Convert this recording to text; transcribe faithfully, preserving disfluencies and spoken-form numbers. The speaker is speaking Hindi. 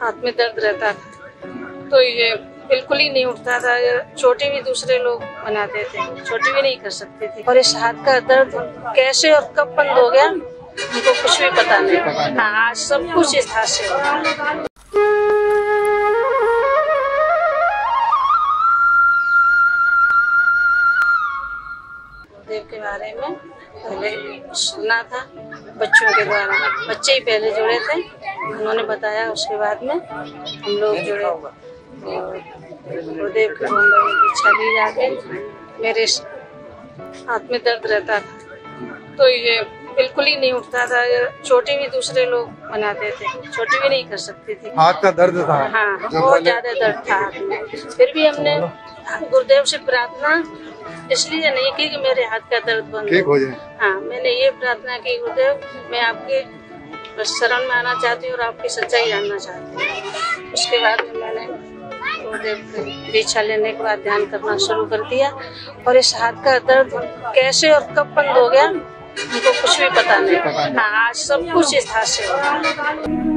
हाथ में दर्द रहता था तो ये बिल्कुल ही नहीं उठता था। छोटी भी दूसरे लोग बनाते थे, छोटी भी नहीं कर सकती थी। और इस हाथ का दर्द कैसे और कब बंद हो गया उनको कुछ भी पता नहीं। हाँ, आज सब कुछ इस हाथ से हुआ। गुरुदेव के बारे में पहले सुना था बच्चों के द्वारा, बच्चे ही पहले जुड़े थे, उन्होंने बताया, उसके बाद में हम लोग जुड़े। और गुरुदेव के मुंबई में दीक्षा ली जाके मेरे हाथ में दर्द रहता था तो ये बिल्कुल ही नहीं उठता था। छोटी भी दूसरे लोग बनाते थे, छोटी भी नहीं कर सकती थी। हाथ का दर्द था। हाँ, बहुत ज्यादा दर्द था हाथ में। फिर भी हमने गुरुदेव से प्रार्थना इसलिए नहीं की कि मेरे हाथ का दर्द बंद ठीक हो जाए। हाँ, मैंने ये प्रार्थना की, गुरुदेव मैं आपके शरण में आना चाहती हूँ और आपकी सच्चाई जानना चाहती हूँ। उसके बाद में मैंने गुरुदेव दीक्षा लेने के बाद ध्यान करना शुरू कर दिया। और इस हाथ का दर्द कैसे और कब बंद हो गया उनको कुछ भी पता नहीं। हाँ, आज सब कुछ इस हाथ से हुआ।